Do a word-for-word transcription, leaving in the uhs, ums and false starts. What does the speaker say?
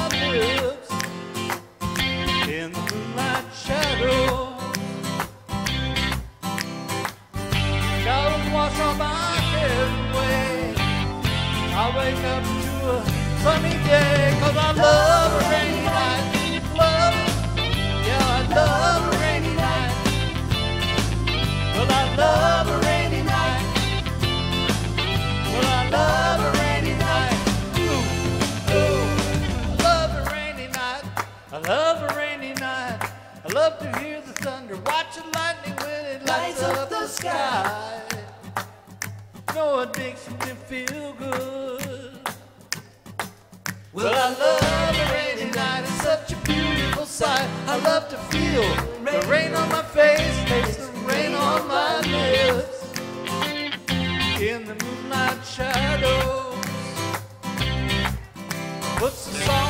my lips in the moonlight shadow. Shadows wash all my cares away. I wake up to a sunny day, 'cause I love a rainy night. Love it, yeah, I love a rainy night. Well, I love a rainy night. Well, I love a rainy night. Ooh, ooh, I love a rainy night. I love a rainy night. I love to hear the thunder, watch the lightning when it lights up the sky. You know it makes me feel good. Well, I love a rainy night. It's such a beautiful sight. I love to feel the rain on my face, taste the rain on my lips in the moonlight shadows. Puts the song